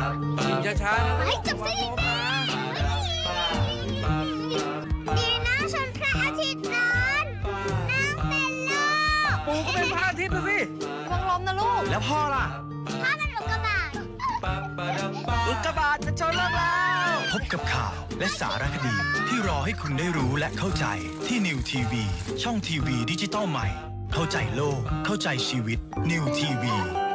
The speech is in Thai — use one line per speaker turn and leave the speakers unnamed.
ยิงช้าๆนะ
ไปจับสิดีนะฉันพระอาทิตย์ร้อนน้ำเป็นโลก
ปู่ก็เป็นพระอาทิตย์นะสิ
ระวังล้มนะลูก
แล้วพ่อล่ะ
พ่อเป็นอุกกาบาต
อุกกาบาตจะชนโลกแล้วพบกับข่าวและสารคดีที่รอให้คุณได้รู้และเข้าใจที่นิวทีวีช่องทีวีดิจิตอลใหม่เข้าใจโลกเข้าใจชีวิตนิวทีวี